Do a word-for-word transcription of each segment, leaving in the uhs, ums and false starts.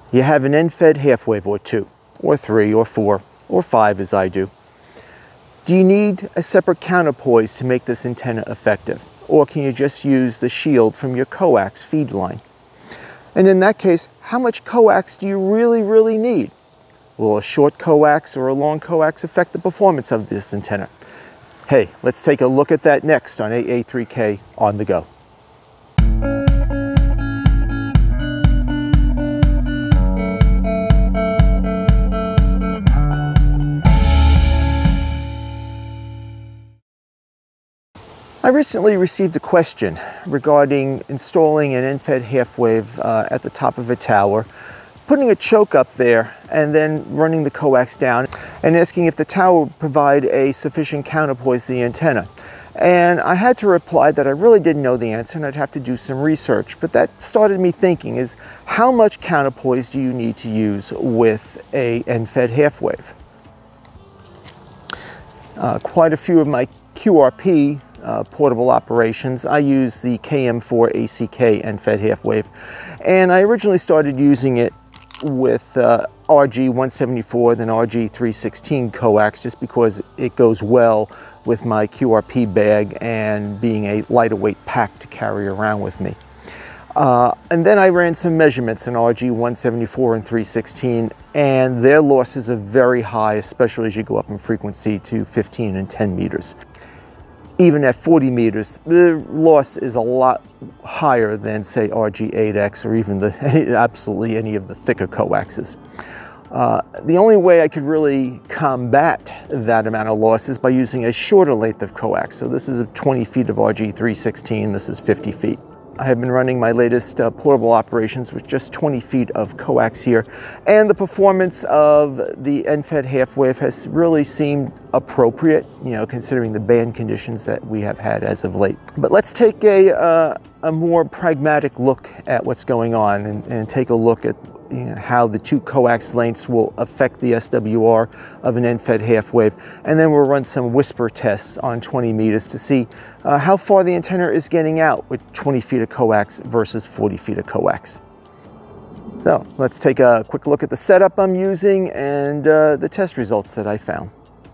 You have an end-fed half wave or two, or three, or four, or five as I do. Do you need a separate counterpoise to make this antenna effective? Or can you just use the shield from your coax feed line? And in that case, how much coax do you really, really need? Will a short coax or a long coax affect the performance of this antenna? Hey, let's take a look at that next on A A three K On The Go. I recently received a question regarding installing an end-fed half wave uh, at the top of a tower, putting a choke up there, and then running the coax down, and asking if the tower would provide a sufficient counterpoise to the antenna. And I had to reply that I really didn't know the answer and I'd have to do some research. But that started me thinking is, how much counterpoise do you need to use with a end-fed half wave? Uh, quite a few of my Q R P Uh, portable operations, I use the K M four A C K end-fed half wave, and I originally started using it with uh, R G one seventy-four, then R G three sixteen coax, just because it goes well with my Q R P bag and being a lighter weight pack to carry around with me. Uh, and then I ran some measurements in R G one seventy-four and three sixteen, and their losses are very high, especially as you go up in frequency to fifteen and ten meters. Even at forty meters, the loss is a lot higher than, say, R G eight X or even the, absolutely any of the thicker coaxes. Uh, the only way I could really combat that amount of loss is by using a shorter length of coax. So this is twenty feet of R G three sixteen, this is fifty feet. I have been running my latest uh, portable operations with just twenty feet of coax here, and the performance of the end-fed half wave has really seemed appropriate, you know, considering the band conditions that we have had as of late. But let's take a, uh, a more pragmatic look at what's going on and, and take a look at you know, how the two coax lengths will affect the S W R of an end-fed half wave, and then we'll run some whisper tests on twenty meters to see uh, how far the antenna is getting out with twenty feet of coax versus forty feet of coax. So let's take a quick look at the setup I'm using and uh, the test results that I found.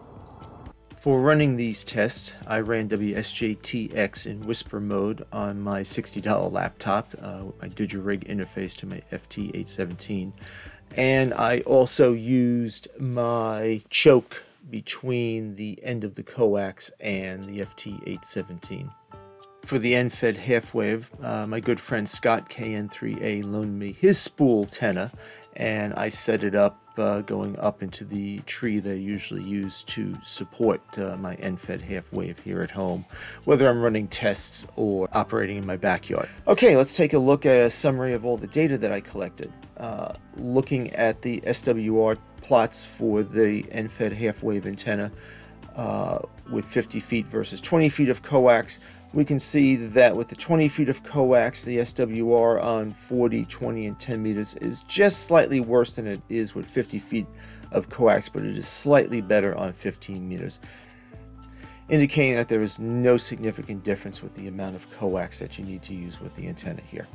For running these tests, I ran W S J T X in whisper mode on my sixty dollar laptop uh, with my DigiRig interface to my F T eight seventeen. And I also used my choke between the end of the coax and the F T eight seventeen. For the end-fed half wave, uh, my good friend Scott K N three A loaned me his spool antenna, and I set it up Uh, going up into the tree that I usually use to support uh, my end-fed half wave here at home, whether I'm running tests or operating in my backyard. Okay, let's take a look at a summary of all the data that I collected. Uh, looking at the S W R plots for the end-fed half wave antenna uh, with fifty feet versus twenty feet of coax, we can see that with the twenty feet of coax, the S W R on forty, twenty, and ten meters is just slightly worse than it is with fifty feet of coax, but it is slightly better on fifteen meters, indicating that there is no significant difference with the amount of coax that you need to use with the antenna here.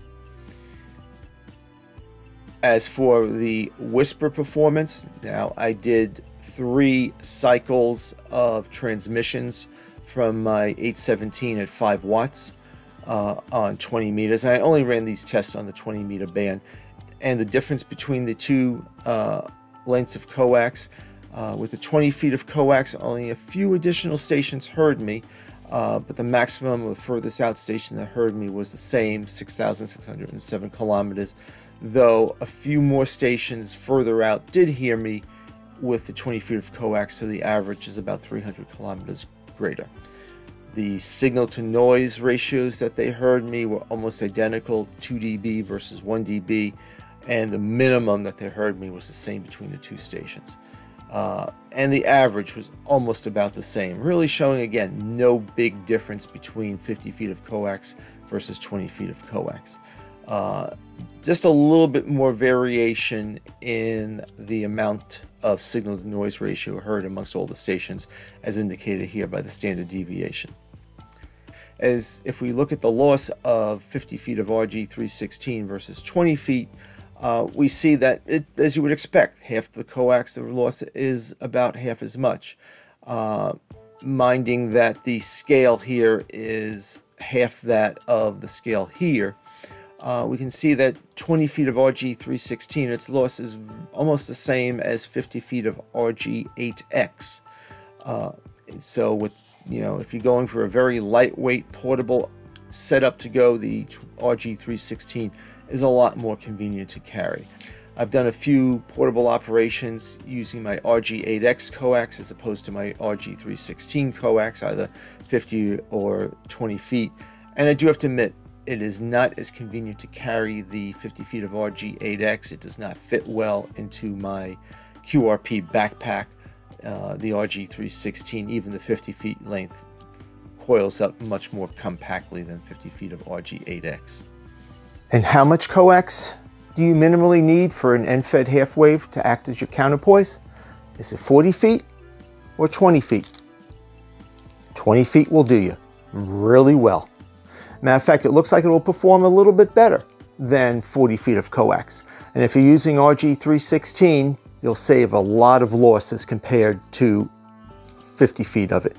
As for the whisper performance, now I did three cycles of transmissions from my eight seventeen at five watts uh, on twenty meters. And I only ran these tests on the twenty meter band. And the difference between the two uh, lengths of coax, uh, with the twenty feet of coax, only a few additional stations heard me, uh, but the maximum of the furthest out station that heard me was the same, six thousand six hundred seven kilometers, though a few more stations further out did hear me with the twenty feet of coax, so the average is about three hundred kilometers greater. The signal to noise ratios that they heard me were almost identical, two D B versus one D B, and the minimum that they heard me was the same between the two stations. Uh, and the average was almost about the same, really showing again no big difference between fifty feet of coax versus twenty feet of coax. Uh, just a little bit more variation in the amount of signal to noise ratio heard amongst all the stations, as indicated here by the standard deviation. As if we look at the loss of fifty feet of R G three sixteen versus twenty feet, uh, we see that, it, as you would expect, half the coax, the loss is about half as much. Uh, minding that the scale here is half that of the scale here, uh, we can see that twenty feet of R G three sixteen, its loss is almost the same as fifty feet of R G eight X. Uh, so with, you know, if you're going for a very lightweight portable setup to go, the R G three sixteen is a lot more convenient to carry. I've done a few portable operations using my R G eight X coax as opposed to my R G three sixteen coax, either fifty or twenty feet. And I do have to admit, it is not as convenient to carry the fifty feet of R G eight X. It does not fit well into my Q R P backpack. Uh, the R G three sixteen, even the fifty feet length, coils up much more compactly than fifty feet of R G eight X. And how much coax do you minimally need for an end-fed half wave to act as your counterpoise? Is it forty feet or twenty feet? twenty feet will do you really well. Matter of fact, it looks like it will perform a little bit better than forty feet of coax. And if you're using R G three sixteen, you'll save a lot of losses compared to fifty feet of it.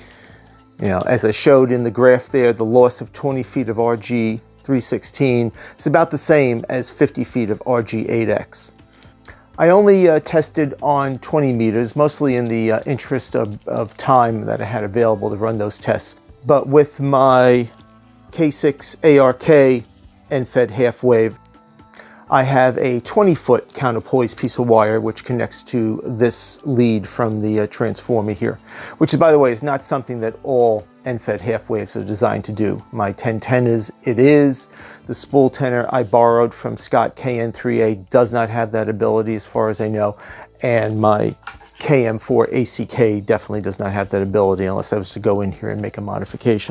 You know, as I showed in the graph there, the loss of twenty feet of R G three sixteen is about the same as fifty feet of R G eight X. I only uh, tested on twenty meters, mostly in the uh, interest of, of time that I had available to run those tests. But with my K six A R K end-fed half wave, I have a twenty foot counterpoise piece of wire which connects to this lead from the uh, transformer here, which is, by the way, is not something that all end-fed half waves are designed to do. My ten tenors, it is. The spool tenor I borrowed from Scott K N three A does not have that ability as far as I know, and my K M four A C K definitely does not have that ability unless I was to go in here and make a modification.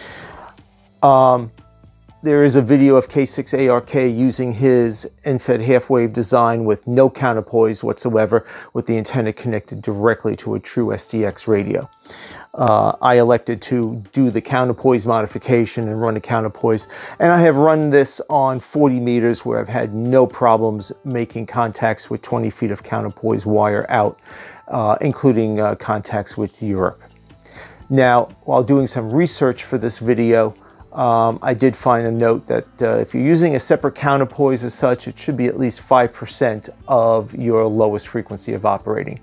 Um, There is a video of K six A R K using his end-fed half wave design with no counterpoise whatsoever, with the antenna connected directly to a true S D X radio. Uh, I elected to do the counterpoise modification and run a counterpoise, and I have run this on forty meters where I've had no problems making contacts with twenty feet of counterpoise wire out, uh, including uh, contacts with Europe. Now, while doing some research for this video, Um, I did find a note that uh, if you're using a separate counterpoise as such, it should be at least five percent of your lowest frequency of operating.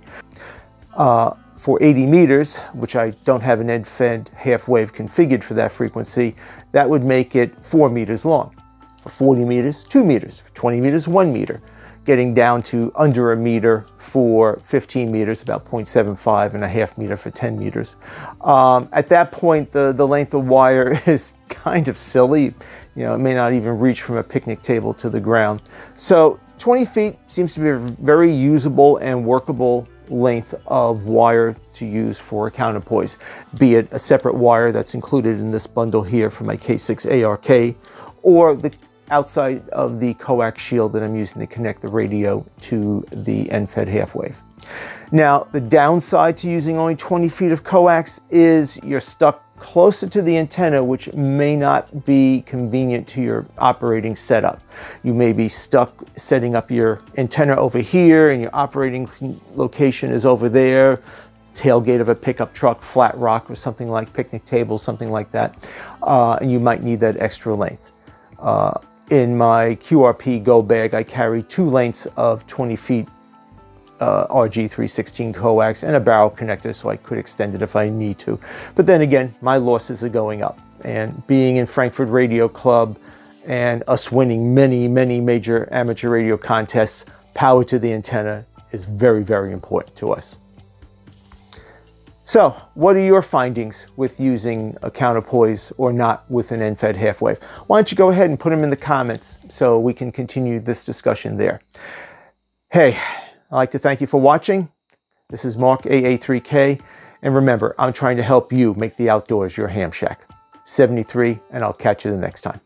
Uh, for eighty meters, which I don't have an end-fed half wave configured for that frequency, that would make it four meters long. For forty meters, two meters. For twenty meters, one meter. Getting down to under a meter for fifteen meters, about zero point seven five, and a half meter for ten meters. Um, at that point, the, the length of wire is kind of silly. You know, it may not even reach from a picnic table to the ground. So twenty feet seems to be a very usable and workable length of wire to use for a counterpoise, be it a separate wire that's included in this bundle here for my K six A R K, or the outside of the coax shield that I'm using to connect the radio to the end-fed half wave. Now, the downside to using only twenty feet of coax is you're stuck closer to the antenna, which may not be convenient to your operating setup. You may be stuck setting up your antenna over here and your operating location is over there, tailgate of a pickup truck, flat rock, or something like picnic table, something like that, uh, and you might need that extra length. Uh, in my Q R P go bag, I carry two lengths of twenty feet uh, R G three sixteen coax and a barrel connector, so I could extend it if I need to. But then again, my losses are going up, and being in Frankfurt Radio Club and us winning many, many major amateur radio contests, power to the antenna is very, very important to us. So, what are your findings with using a counterpoise or not with an end-fed half wave? Why don't you go ahead and put them in the comments so we can continue this discussion there. Hey, I'd like to thank you for watching. This is Mark A A three K, and remember, I'm trying to help you make the outdoors your ham shack. seventy-three, and I'll catch you the next time.